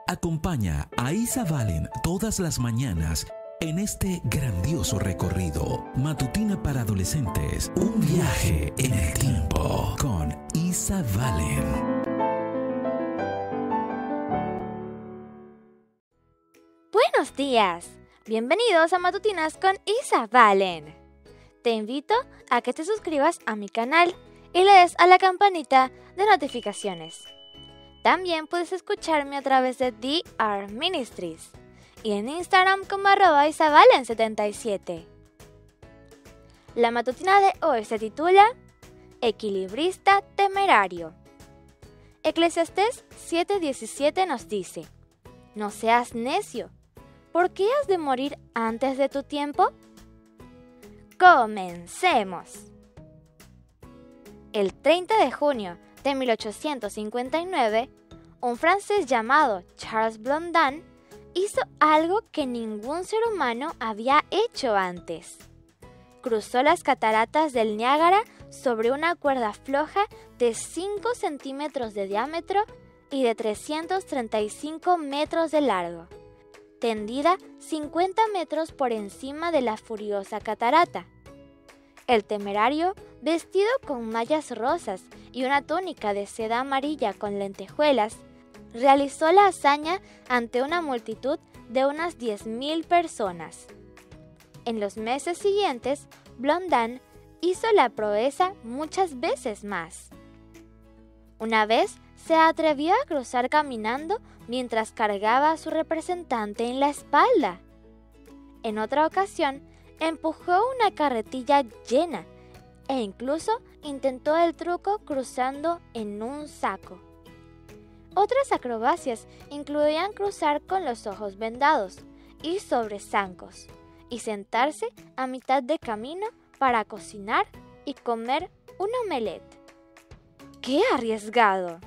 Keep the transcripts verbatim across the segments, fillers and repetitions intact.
Acompaña a Isa Valen todas las mañanas en este grandioso recorrido Matutina para Adolescentes, un viaje en el tiempo con Isa Valen. Buenos días, bienvenidos a Matutinas con Isa Valen. Te invito a que te suscribas a mi canal y le des a la campanita de notificaciones. También puedes escucharme a través de D R Ministries y en Instagram como arroba isavalen setenta y siete. La matutina de hoy se titula Equilibrista temerario. Eclesiastés siete diecisiete nos dice: No seas necio, ¿por qué has de morir antes de tu tiempo? ¡Comencemos! El treinta de junio de mil ochocientos cincuenta y nueve, un francés llamado Charles Blondin hizo algo que ningún ser humano había hecho antes. Cruzó las cataratas del Niágara sobre una cuerda floja de cinco centímetros de diámetro y de trescientos treinta y cinco metros de largo, tendida cincuenta metros por encima de la furiosa catarata. El temerario, vestido con mallas rosas y una túnica de seda amarilla con lentejuelas, realizó la hazaña ante una multitud de unas diez mil personas. En los meses siguientes, Blondin hizo la proeza muchas veces más. Una vez se atrevió a cruzar caminando mientras cargaba a su representante en la espalda. En otra ocasión, empujó una carretilla llena e incluso intentó el truco cruzando en un saco. Otras acrobacias incluían cruzar con los ojos vendados y sobre zancos y sentarse a mitad de camino para cocinar y comer un omelette. ¡Qué arriesgado!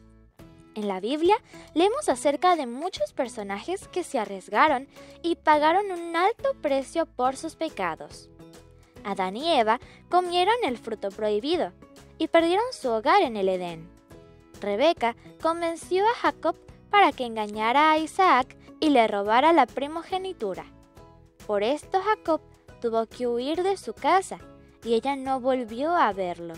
En la Biblia leemos acerca de muchos personajes que se arriesgaron y pagaron un alto precio por sus pecados. Adán y Eva comieron el fruto prohibido y perdieron su hogar en el Edén. Rebeca convenció a Jacob para que engañara a Isaac y le robara la primogenitura. Por esto Jacob tuvo que huir de su casa y ella no volvió a verlo.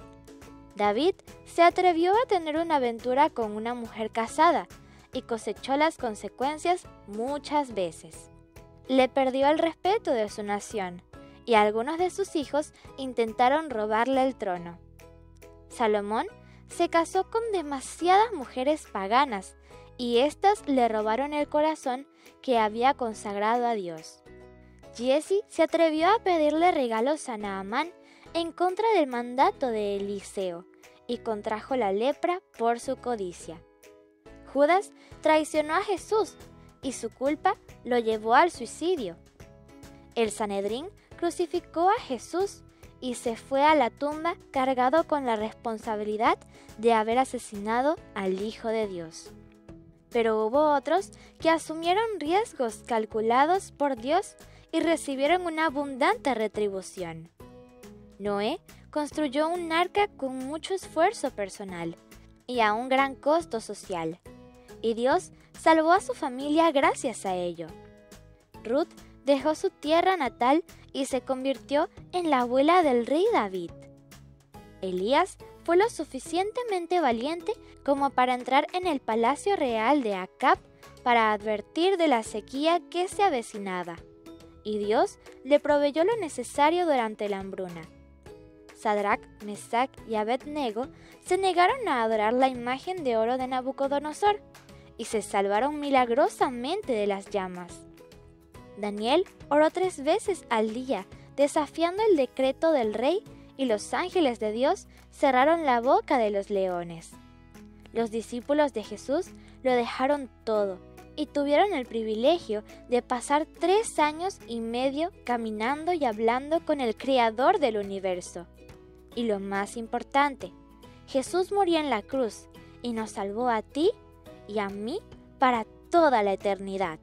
David se atrevió a tener una aventura con una mujer casada y cosechó las consecuencias muchas veces. Le perdió el respeto de su nación y algunos de sus hijos intentaron robarle el trono. Salomón se casó con demasiadas mujeres paganas y éstas le robaron el corazón que había consagrado a Dios. Giezi se atrevió a pedirle regalos a Naamán en contra del mandato de Eliseo y contrajo la lepra por su codicia. Judas traicionó a Jesús y su culpa lo llevó al suicidio. El Sanedrín crucificó a Jesús y se fue a la tumba cargado con la responsabilidad de haber asesinado al Hijo de Dios. Pero hubo otros que asumieron riesgos calculados por Dios y recibieron una abundante retribución. Noé construyó un arca con mucho esfuerzo personal y a un gran costo social, y Dios salvó a su familia gracias a ello. Ruth dejó su tierra natal y se convirtió en la abuela del rey David. Elías fue lo suficientemente valiente como para entrar en el palacio real de Acab para advertir de la sequía que se avecinaba, y Dios le proveyó lo necesario durante la hambruna. Sadrac, Mesac y Abed-Nego se negaron a adorar la imagen de oro de Nabucodonosor y se salvaron milagrosamente de las llamas. Daniel oró tres veces al día, desafiando el decreto del rey, y los ángeles de Dios cerraron la boca de los leones. Los discípulos de Jesús lo dejaron todo y tuvieron el privilegio de pasar tres años y medio caminando y hablando con el Creador del universo. Y lo más importante, Jesús murió en la cruz y nos salvó a ti y a mí para toda la eternidad.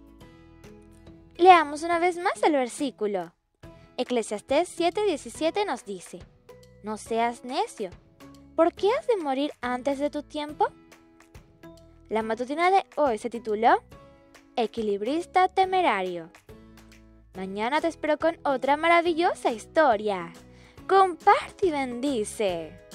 Leamos una vez más el versículo. Eclesiastés siete diecisiete nos dice: No seas necio, ¿por qué has de morir antes de tu tiempo? La matutina de hoy se tituló Equilibrista temerario. Mañana te espero con otra maravillosa historia. Comparte y bendice.